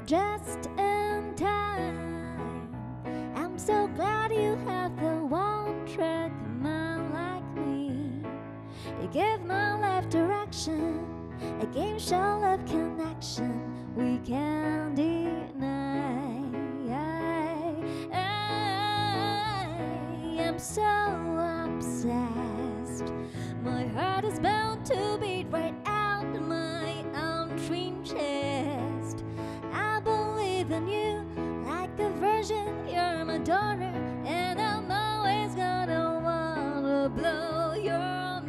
just in time. I'm so glad you have the one track mind like me. You give my life direction, a game show of connection we can't deny. I'm so obsessed. My heart is bound to beat right out my own dream chest. I believe in you like a virgin. You're my daughter, and I'm always gonna wanna blow your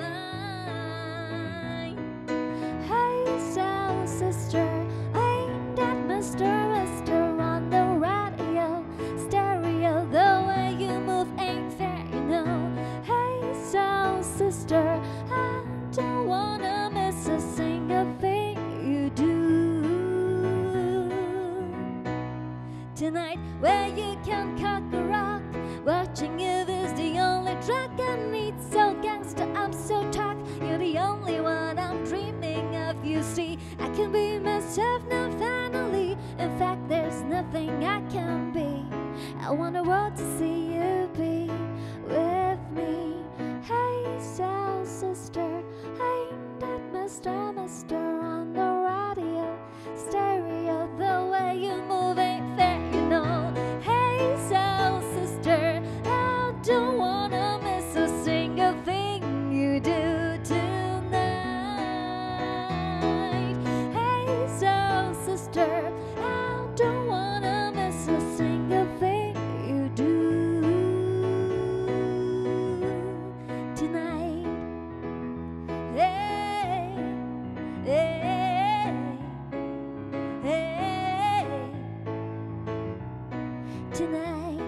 mind. Hey, soul sister, ain't that Mr. on the radio, stereo? The way you move ain't fair, you know. Hey, soul sister, I don't wanna miss a single thing you do. Tonight, where you can cut the rock, watching you is the only drug I need. So gangsta, I'm so tough. You're the only one I'm dreaming of. You see, I can be myself now finally. In fact, there's nothing I can be. I want the world to see you be with me. Hey, soul sister, ain't that Mr. on the radio, stereo? The way you move ain't fair, you know. Hey, soul sister, I don't wanna miss a single thing you do tonight. Hey, soul sister, I don't wanna miss a single thing you do tonight. Hey, hey, hey, tonight.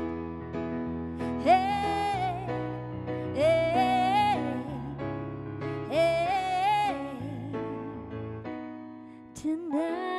Hey, hey, hey, tonight.